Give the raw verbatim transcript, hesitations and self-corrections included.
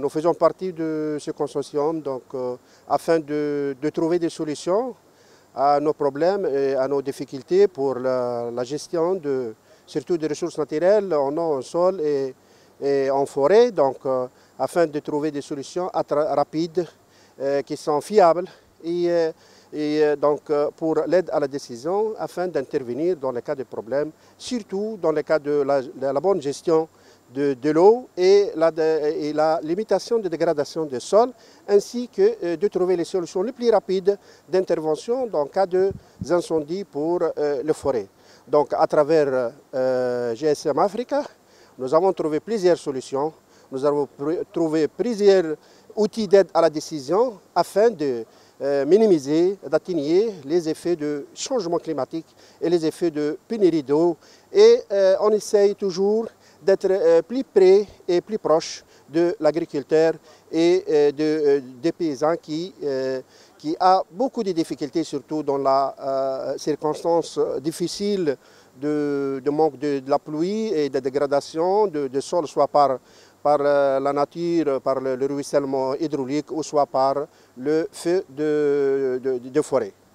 nous faisons partie de ce consortium donc, euh, afin de, de trouver des solutions à nos problèmes et à nos difficultés pour la, la gestion de, surtout des ressources naturelles en eau, en sol et, et en forêt, donc, euh, afin de trouver des solutions rapides euh, qui sont fiables et, euh, et euh, donc, euh, pour l'aide à la décision afin d'intervenir dans les cas de problèmes, surtout dans les cas de la, de la bonne gestion de, de l'eau et la, de, et la limitation de dégradation des sols, ainsi que euh, de trouver les solutions les plus rapides d'intervention dans le cas d'incendies pour euh, les forêts. Donc à travers euh, G S M Africa, nous avons trouvé plusieurs solutions, nous avons trouvé plusieurs outils d'aide à la décision afin de euh, minimiser, d'atténuer les effets de changement climatique et les effets de pénurie d'eau. Et euh, on essaye toujours d'être euh, plus près et plus proche de l'agriculteur et euh, de, euh, des paysans qui, euh, qui a beaucoup de difficultés, surtout dans la euh, circonstance difficile de, de manque de, de la pluie et de dégradation de, de sol, soit par, par la nature, par le, le ruissellement hydraulique ou soit par le feu de, de, de forêt.